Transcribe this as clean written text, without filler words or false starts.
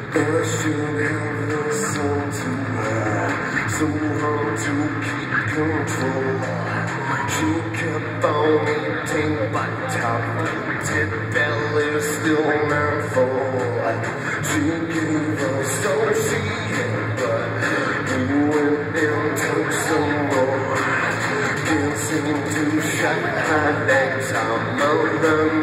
I should have listened to her, so hard to keep control. She kept on eating by top, dead belly still not full. She gave us all she had, but we went and took some more. Can't seem to shut her legs, I'm on the